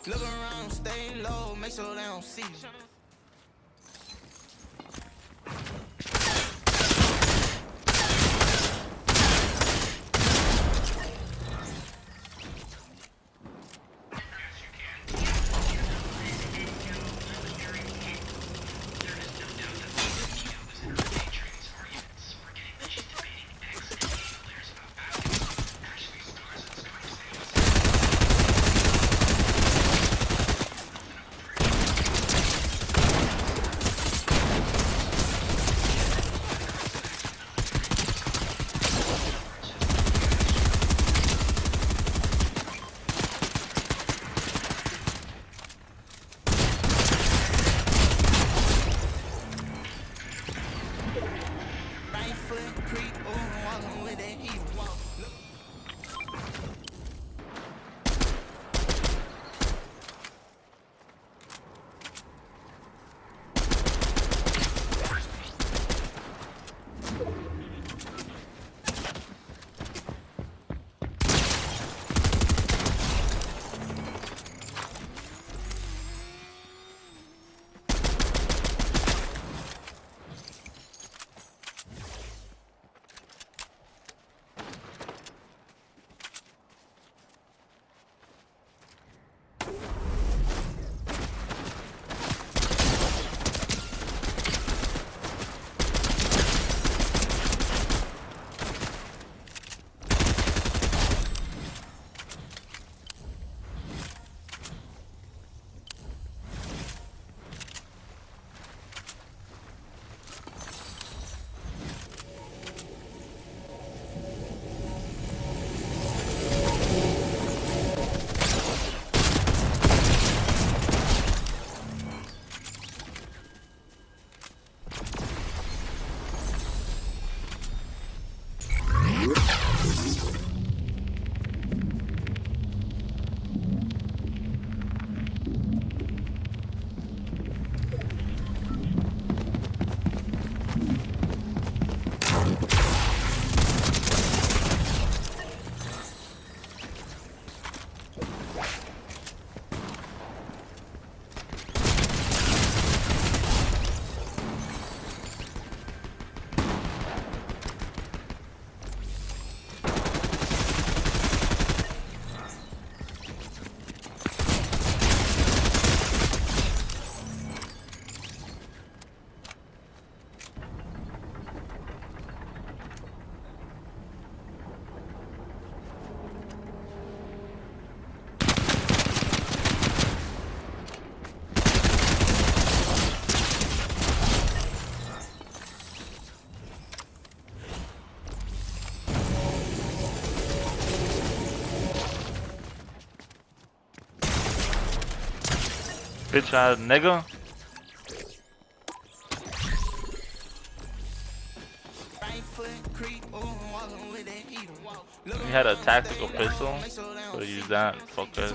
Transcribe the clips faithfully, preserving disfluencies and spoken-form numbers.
Look around, stay low, make sure they don't see you. Bitch ass nigga. He had a tactical pistol, so use that. Fuck this.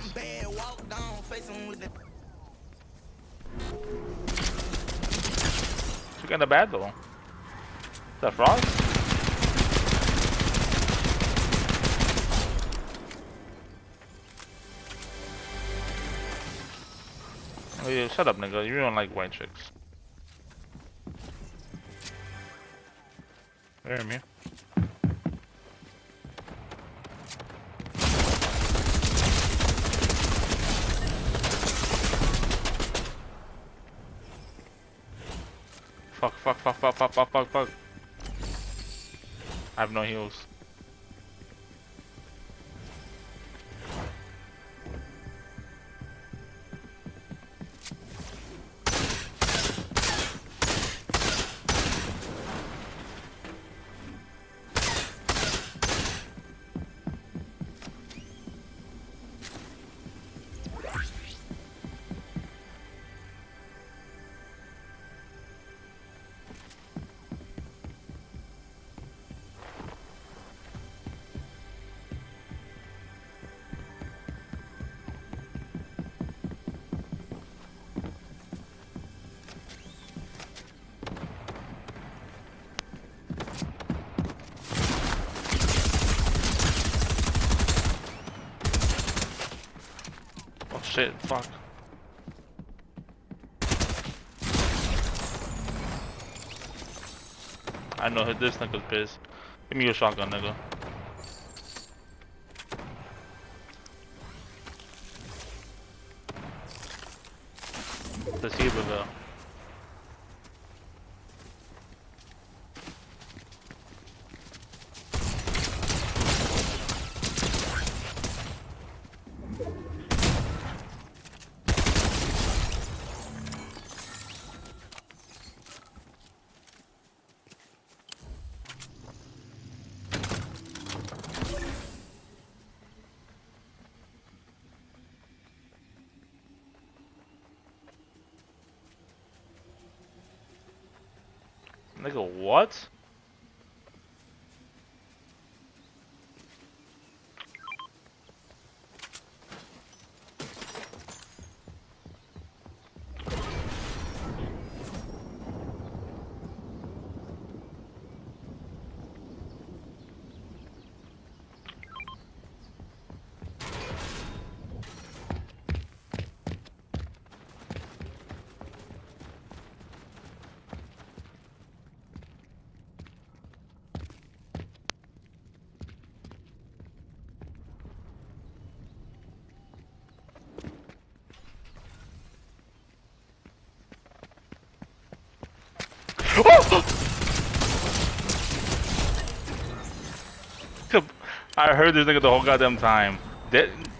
She got a bad though. Is that Frost? Oh yeah, shut up nigga, you don't like white chicks. Hear me? Fuck, fuck, fuck, fuck, fuck, fuck, fuck, fuck. I have no heals. shit, fuck. I know this nigga's pissed. Give me your shotgun, nigga. Let's see it, though. Nigga, what? I heard this nigga the whole goddamn time. That